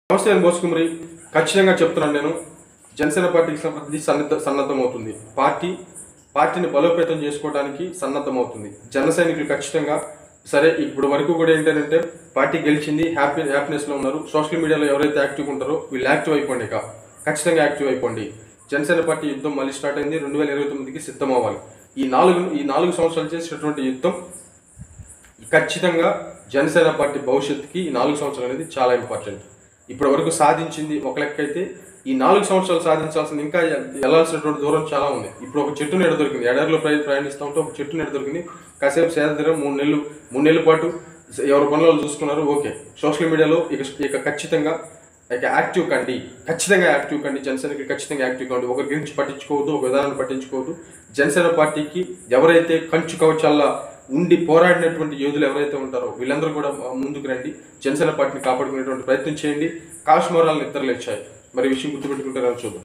నమస్తే నేను బోసుకుమరి ఖచ్చితంగా చెప్తున్నాను. నేను జనసేన పార్టీకి సంబంధించి సన్నద్ధమవుతుంది. పార్టీని బలోపేతం చేసుకోవడానికి సన్నద్ధమవుతుంది. జన సైనికులు ఖచ్చితంగా సరే ఇప్పుడు వరకు కూడా ఏంటంటే పార్టీ గెలిచింది, హ్యాపీనెస్లో ఉన్నారు. సోషల్ మీడియాలో ఎవరైతే యాక్టివ్ ఉంటారో వీళ్ళు యాక్టివ్ అయిపోండి. ఖచ్చితంగా యాక్టివ్ అయిపోండి. జనసేన పార్టీ యుద్ధం మళ్ళీ స్టార్ట్ అయింది. 2029కి సిద్ధం అవ్వాలి. ఈ నాలుగు సంవత్సరాలు చేసినటువంటి యుద్ధం ఖచ్చితంగా జనసేన పార్టీ భవిష్యత్తుకి ఈ 4 సంవత్సరాలు అనేది చాలా ఇంపార్టెంట్. ఇప్పటి వరకు సాధించింది ఒక లెక్క అయితే, ఈ 4 సంవత్సరాలు సాధించాల్సింది ఇంకా వెళ్లాల్సినటువంటి దూరం చాలా ఉంది. ఇప్పుడు ఒక చెట్టు నీడ దొరికింది, ఎడారిలో ప్రయాణిస్తూ ఉంటే ఒక చెట్టు నీడ దొరికింది. కాసేపు సేదతీరం 3 నెలల పాటు ఎవరి పనులు చూసుకున్నారు. ఓకే, సోషల్ మీడియాలో ఇక ఖచ్చితంగా యాక్టివ్ కండి. జనసేనకి ఖచ్చితంగా యాక్టివ్ కండి. ఒకరి గురించి పట్టించుకోవద్దు, ఒక విధానాన్ని పట్టించుకోవద్దు. జనసేన పార్టీకి ఎవరైతే కంచు కవచాల్లో ఉండి పోరాడినటువంటి యోధులు ఎవరైతే ఉంటారో వీళ్ళందరూ కూడా ముందుకు రండి. జనసేన పార్టీని కాపాడుకునేటువంటి ప్రయత్నం చేయండి. కాశ్మీరాలను నిద్రలేచాయి. మరి విషయం గుర్తుపెట్టుకుంటారని చూద్దాం.